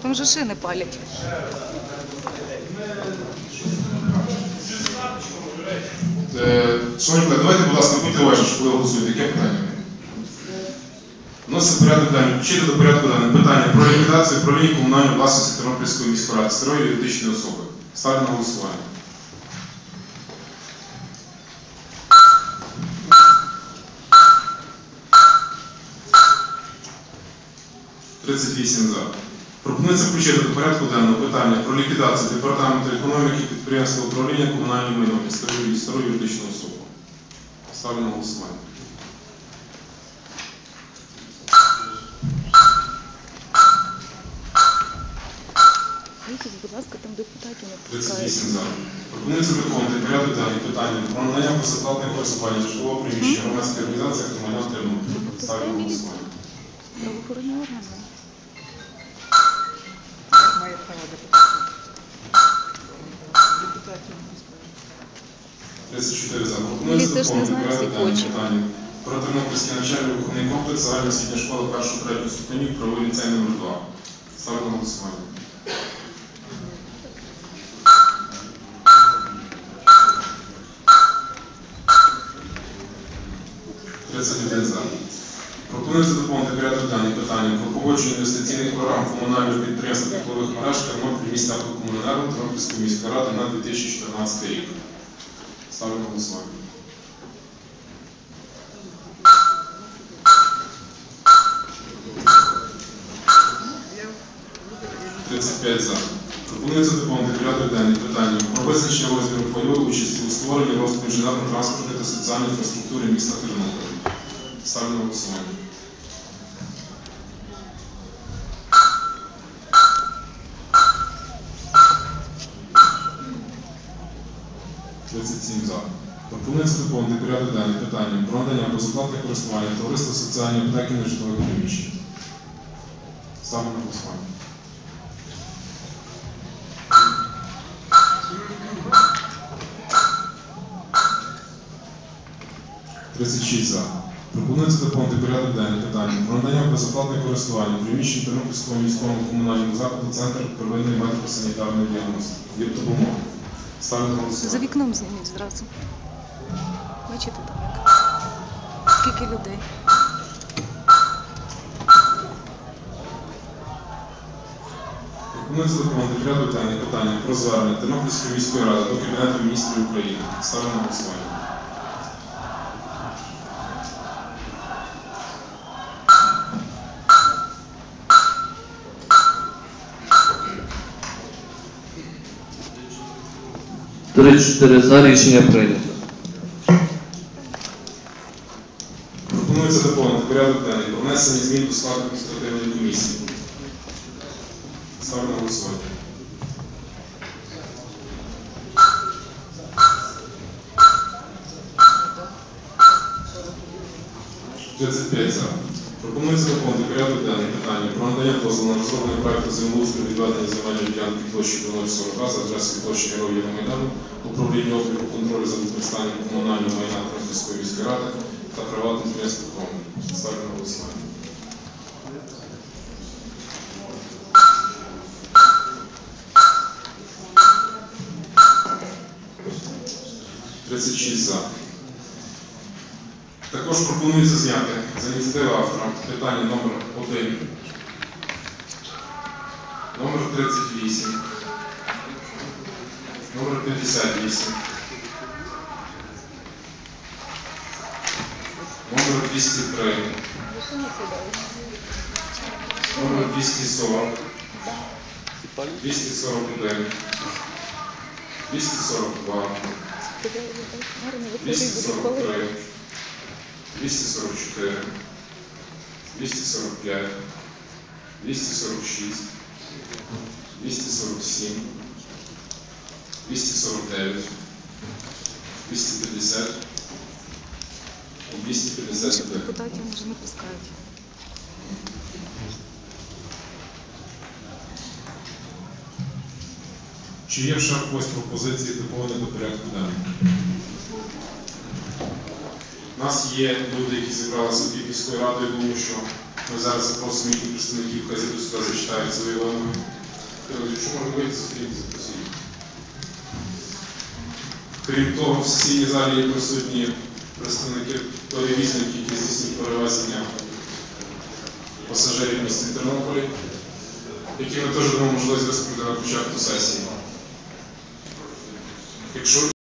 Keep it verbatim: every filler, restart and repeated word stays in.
Там же шини палять. Шановні колеги, давайте, будь ласка, будьте уважні, коли голосуєте. Яке питання? Вноситься порядок денний. Включити до порядку денного питання про ліквідацію управління комунальної власності Тернопільської міської ради старої юридичної особи. Ставлю на голосування. тридцять вісім за. Пропонується включити до порядку денного питання про ліквідацію департаменту економіки підприємства управління комунальним майном старої юридичної особи. Ставлю на голосування. Будь ласка, там депутатів не тридцять вісім за. Пропонується виконувати порядок денний питання про надання безоплатного користування житлового приміщення громадської організації громадян Тернополя. Ставлю на голосування. Правоохоронні органи. Має право депутатів. Депутатів тридцять чотири за. Пропонується виконувати порядок денний питання про Тернопільський навчальний виховний комплекс загальна освітня школа першого-третього ступенів правовий ліцей номер два. Ставлю на голосування. тридцять один за. Пропонується доповнити порядок денний питання про погодження інвестиційних програм комунального підприємства теплових мереж Тернопіль міста Комуненерго Тернопільської міської ради на дві тисячі чотирнадцятий рік. Ставлю на голосування. тридцять п'ять за. Пропонується доповнити порядок денний питання про визначення розміру пайової участі у створенні розвитку інженерно-транспортної та соціальної інфраструктури міста Тернополя. Ставлю на голосування. тридцять сім за. Пропонується доповнити порядок денний питання про надання безоплатного користування товариства соціальної іпотеки на житлових приміщень. Ставлю на голосування. тридцять шість за. Пропонується доповнити порядок денний питання про надання безоплатного користування приміщень Тернопільського міського комунального закладу Центр первинної медико-санітарної діагностики допомоги. Ставлю на голосування. За вікном зніміть зразу. Бачите там як? Скільки людей? Пропонується доповнити порядок денний питання про звернення Тернопільської міської ради до Кабінету міністрів України. Ставлю на голосування. тридцять чотири за. Рішення прийнято. Пропонується доповнити порядок денний про внесення змін до складу адміністративної комісії. Ставлю на голосування. тридцять п'ять за. Пропонується доповнити порядок денний питання про надання дозволу на розроблення проекту землеустрою відведення земельної ділянки площі нуль сорок два за адресою площі Героїв Майдану, управління обліку контролю за використанням комунального майна Тернопільської міської ради та приватним підприємством. Ставлю на голосування. тридцять шість за. Також пропонується зняти за ініціативою автора питання номер один, номер тридцять вісім, номер п'ятдесят вісім, номер двісті три, номер двісті сорок, двісті сорок один, двісті сорок два, двісті сорок три, двісті сорок чотири, двісті сорок п'ять, двісті сорок шість, двісті сорок сім, двісті сорок дев'ять, двісті п'ятдесят і двісті п'ятдесят один. Депутатів може не пускають. Чи є ще якось пропозиції доповнення до порядку денного? У нас є люди, які зібралися під міською радою, тому що Ми зараз запросимо їхніх представників, хай зайдуть сюди, зачитають свої вимоги. Якщо можна вийти, зустріти запросіть. Крім того, в сесійній залі є присутні представники перевізників, які здійснюють перевезення пасажирів в місті Тернополі, які ми теж дамо можливість виступити на початку сесії. Якщо